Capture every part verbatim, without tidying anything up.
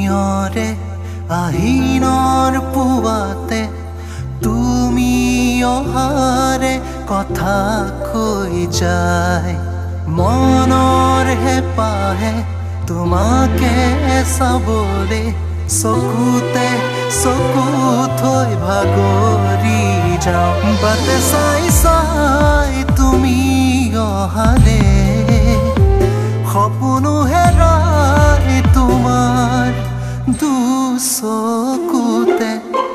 নিয়ৰে আহিনৰ পুৱাতে তুমি অহাৰে কথা কৈ যায় মনৰ হেঁপাহে তোমাকে চাবলে চকুতে চকু থৈ ভাগৰি যাওঁ বাটে চাই চাই তুমি অহালে সপোনো হেৰাই তোমাৰ দুচকুতে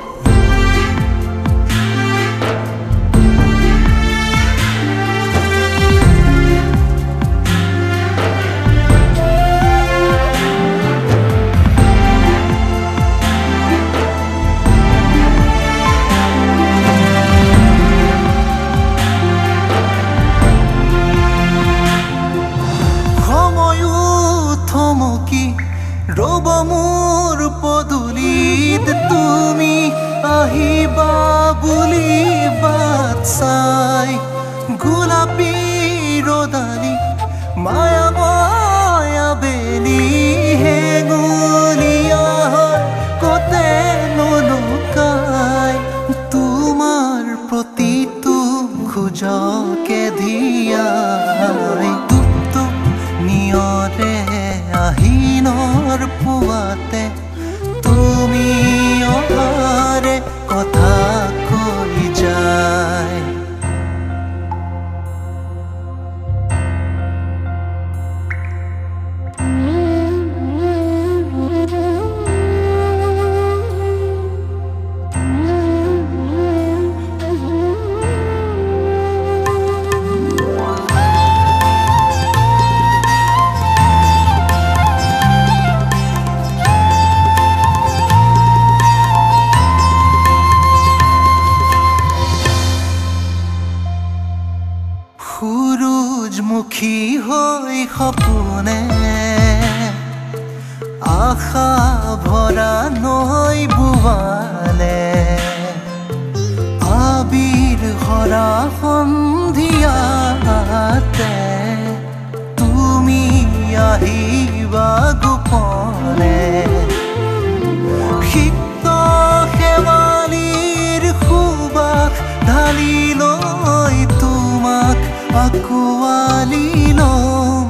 ৰব মোৰ পদূলিত তুমি আহিবা বুলি বাট চাই গোলাপী ৰদালি মায়া মায়া বেলি হেঙুলীয়া হয় কতে নুলুকাই তোমাৰ প্ৰতিটো খোজকে ধিয়াই টুপ টুপ নিয়ৰে আহিনৰ পুৱাতে তুমি অহাৰে কথা কৈ যায় সূৰুজমুখী হৈ সপোনে আশা ভৰা নৈ বুৱালে আবিৰ ভৰা সন্ধিয়াতে তুমি আহিবা গোপনে সিক্ত শেৱালিৰ সুবাস ঢালি লৈ তোমাক আকুৱালি লম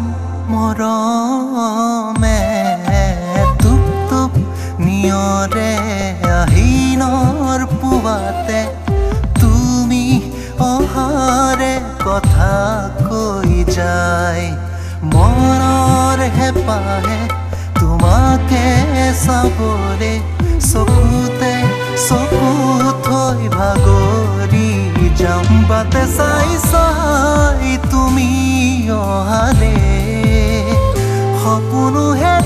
মৰমে টুপ টুপ নিয়ৰে আহিনৰ পুৱাতে তুমি অহাৰে কথা কৈ যায় মনৰ হেঁপাহে তোমাকে চাবলে চকুতে চকু থৈ ভাগৰি যাম বাটে চাই চাই তুমি অহালে সপোনো হে